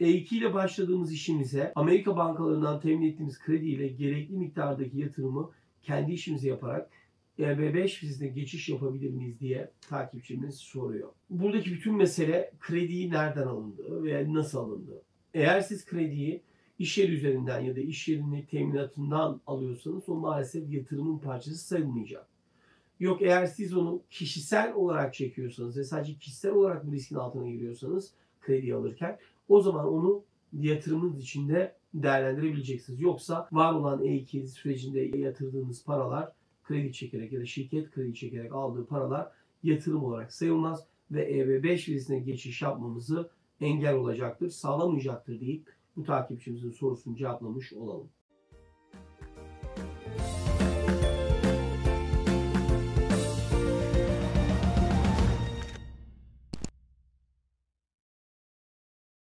E2 ile başladığımız işimize Amerika bankalarından temin ettiğimiz krediyle gerekli miktardaki yatırımı kendi işimize yaparak EB5 vizesine geçiş yapabilir miyiz diye takipçimiz soruyor. Buradaki bütün mesele krediyi nereden alındığı veya nasıl alındığı. Eğer siz krediyi iş yeri üzerinden ya da iş yerinin teminatından alıyorsanız o maalesef yatırımın parçası sayılmayacak. Yok, eğer siz onu kişisel olarak çekiyorsanız ve sadece kişisel olarak bu riskin altına giriyorsanız kredi alırken o zaman onu yatırımınız içinde değerlendirebileceksiniz. Yoksa var olan E2 sürecinde yatırdığınız paralar kredi çekerek ya da şirket kredi çekerek aldığı paralar yatırım olarak sayılmaz ve EB5 vizesine geçiş yapmamızı engel olacaktır, sağlamayacaktır deyip bu takipçimizin sorusunu cevaplamış olalım.